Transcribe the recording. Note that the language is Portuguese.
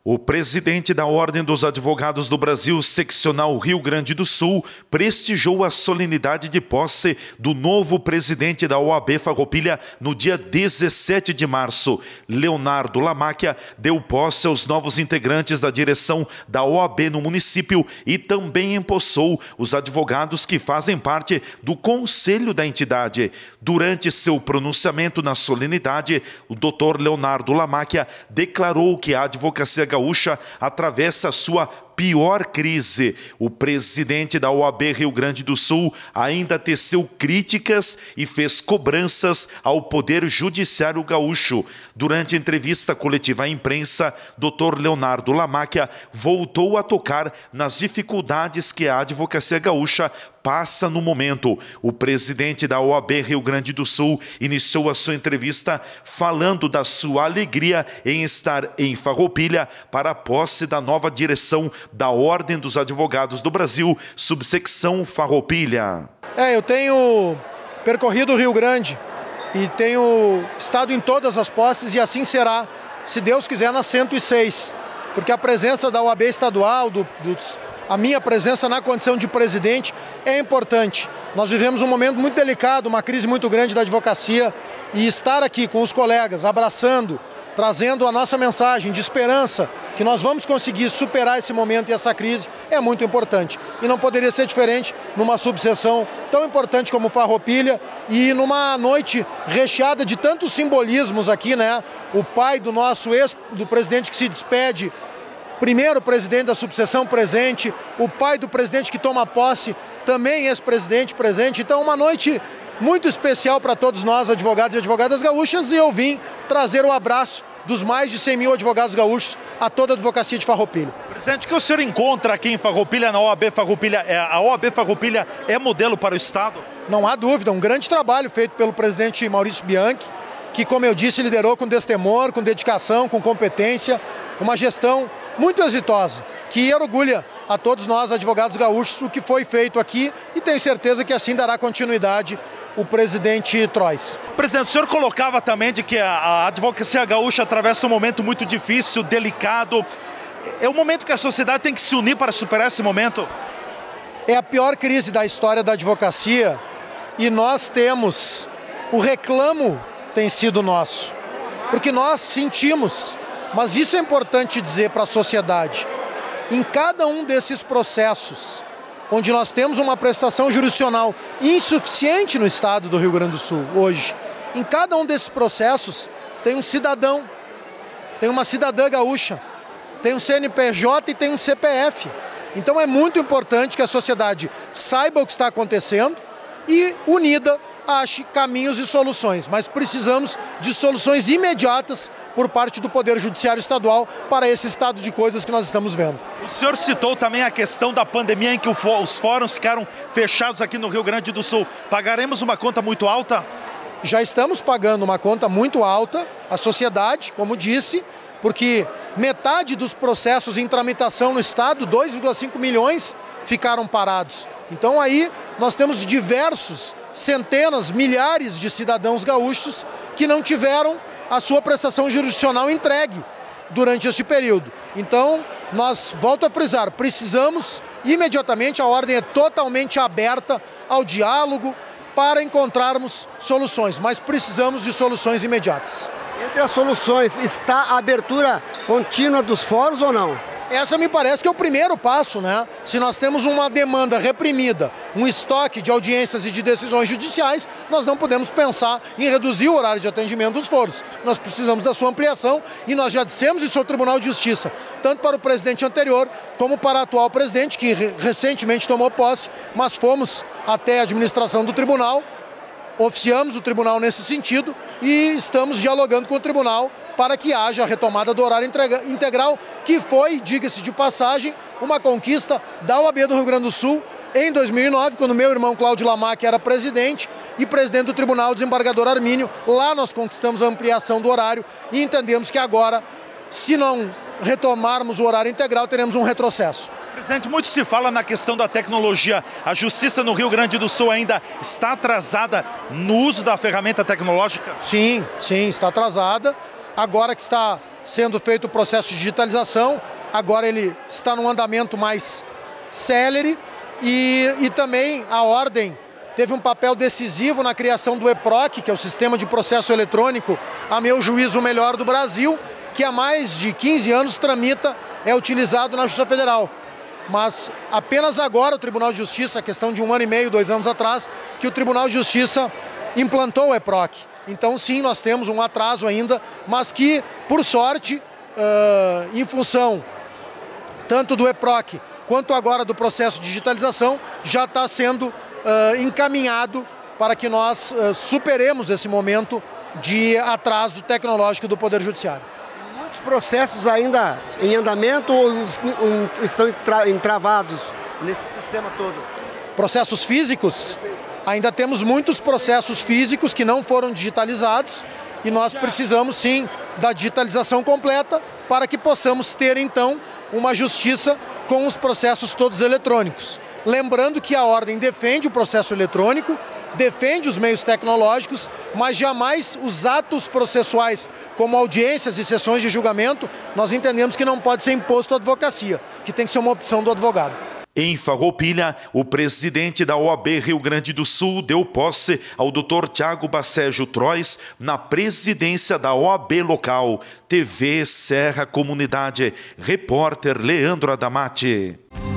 O presidente da Ordem dos Advogados do Brasil, seccional Rio Grande do Sul, prestigiou a solenidade de posse do novo presidente da OAB Farroupilha no dia 17 de março. Leonardo Lamáquia deu posse aos novos integrantes da direção da OAB no município e também empossou os advogados que fazem parte do conselho da entidade. Durante seu pronunciamento na solenidade, o Dr. Leonardo Lamáquia declarou que a advocacia gaúcha atravessa sua pior crise. O presidente da OAB Rio Grande do Sul ainda teceu críticas e fez cobranças ao Poder Judiciário gaúcho. Durante a entrevista coletiva à imprensa, Dr. Leonardo Lamáquia voltou a tocar nas dificuldades que a advocacia gaúcha passa no momento. O presidente da OAB Rio Grande do Sul iniciou a sua entrevista falando da sua alegria em estar em Farroupilha para a posse da nova direção da Ordem dos Advogados do Brasil, subsecção Farroupilha. Eu tenho percorrido o Rio Grande e tenho estado em todas as posses e assim será, se Deus quiser, na 106. Porque a presença da OAB estadual, a minha presença na condição de presidente é importante. Nós vivemos um momento muito delicado, uma crise muito grande da advocacia e estar aqui com os colegas, abraçando, trazendo a nossa mensagem de esperança, que nós vamos conseguir superar esse momento e essa crise, é muito importante. E não poderia ser diferente numa subseção tão importante como Farroupilha e numa noite recheada de tantos simbolismos aqui, né? O pai do nosso do presidente que se despede, primeiro presidente da subseção presente, o pai do presidente que toma posse, também ex-presidente presente. Então, uma noite muito especial para todos nós, advogados e advogadas gaúchas, e eu vim trazer o abraço dos mais de 100 mil advogados gaúchos a toda a advocacia de Farroupilha. Presidente, o que o senhor encontra aqui em Farroupilha, na OAB Farroupilha? A OAB Farroupilha é modelo para o Estado? Não há dúvida, um grande trabalho feito pelo presidente Maurício Bianchi, que, como eu disse, liderou com destemor, com dedicação, com competência, uma gestão muito exitosa, que orgulha a todos nós, advogados gaúchos, o que foi feito aqui, e tenho certeza que assim dará continuidade o presidente Trois. Presidente, o senhor colocava também de que a advocacia gaúcha atravessa um momento muito difícil, delicado. É um momento que a sociedade tem que se unir para superar esse momento? É a pior crise da história da advocacia e nós temos, o reclamo tem sido nosso, porque nós sentimos, mas isso é importante dizer para a sociedade, em cada um desses processos, onde nós temos uma prestação jurisdicional insuficiente no estado do Rio Grande do Sul hoje, em cada um desses processos tem um cidadão, tem uma cidadã gaúcha, tem um CNPJ e tem um CPF. Então é muito importante que a sociedade saiba o que está acontecendo e, unida, ache caminhos e soluções. Mas precisamos de soluções imediatas por parte do Poder Judiciário Estadual para esse estado de coisas que nós estamos vendo. O senhor citou também a questão da pandemia em que os fóruns ficaram fechados aqui no Rio Grande do Sul. Pagaremos uma conta muito alta? Já estamos pagando uma conta muito alta, a sociedade, como disse, porque metade dos processos em tramitação no estado, 2,5 milhões, ficaram parados. Então aí nós temos diversos, centenas, milhares de cidadãos gaúchos que não tiveram a sua prestação jurisdicional entregue durante este período. Então, nós, volto a frisar, precisamos imediatamente, a ordem é totalmente aberta ao diálogo para encontrarmos soluções, mas precisamos de soluções imediatas. Entre as soluções, está a abertura contínua dos fóruns ou não? Essa me parece que é o primeiro passo, né? Se nós temos uma demanda reprimida, um estoque de audiências e de decisões judiciais, nós não podemos pensar em reduzir o horário de atendimento dos fóruns. Nós precisamos da sua ampliação e nós já dissemos isso ao Tribunal de Justiça, tanto para o presidente anterior como para o atual presidente, que recentemente tomou posse, mas fomos até a administração do tribunal, oficiamos o tribunal nesse sentido e estamos dialogando com o tribunal para que haja a retomada do horário integral, que foi, diga-se de passagem, uma conquista da OAB do Rio Grande do Sul em 2009, quando meu irmão Cláudio Lamáquia era presidente e presidente do tribunal, desembargador Armínio. Lá nós conquistamos a ampliação do horário e entendemos que agora, se não retomarmos o horário integral, teremos um retrocesso. Presidente, muito se fala na questão da tecnologia. A justiça no Rio Grande do Sul ainda está atrasada no uso da ferramenta tecnológica? Sim, está atrasada. Agora que está sendo feito o processo de digitalização, agora ele está num andamento mais célere e também a Ordem teve um papel decisivo na criação do EPROC, que é o Sistema de Processo Eletrônico, a meu juízo, o melhor do Brasil, que há mais de 15 anos tramita, é utilizado na Justiça Federal. Mas apenas agora o Tribunal de Justiça, a questão de 1 ano e meio, 2 anos atrás, que o Tribunal de Justiça implantou o EPROC. Então sim, nós temos um atraso ainda, mas que, por sorte, em função tanto do EPROC quanto agora do processo de digitalização, já está sendo encaminhado para que nós superemos esse momento de atraso tecnológico do Poder Judiciário. Muitos processos ainda em andamento ou estão entravados nesse sistema todo? Processos físicos? Ainda temos muitos processos físicos que não foram digitalizados e nós precisamos sim da digitalização completa para que possamos ter então uma justiça com os processos todos eletrônicos. Lembrando que a Ordem defende o processo eletrônico, defende os meios tecnológicos, mas jamais os atos processuais, como audiências e sessões de julgamento, nós entendemos que não pode ser imposto à advocacia, que tem que ser uma opção do advogado. Em Farroupilha, o presidente da OAB Rio Grande do Sul deu posse ao Dr. Tiago Bacejo Trois na presidência da OAB local. TV Serra Comunidade. Repórter Leandro Adamati.